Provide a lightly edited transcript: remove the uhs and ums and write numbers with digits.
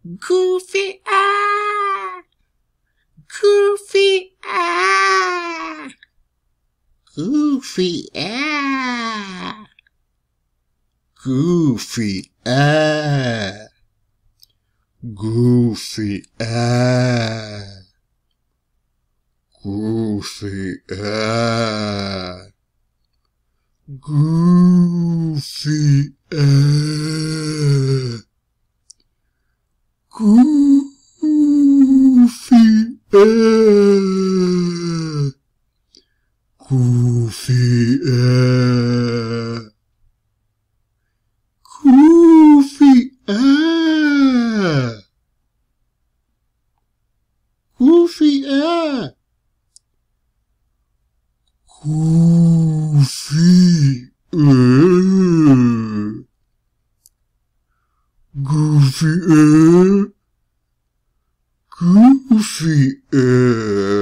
Goofy, ah! Goofy, ah! Goofy, ah! Goofy, ah! Goofy, ah! Goofy, ah! Goofy, ah! Goofy, ah! Goofy, ah! Goofy, ah! Goofy, ah! Goofy, Goofy, Goofy,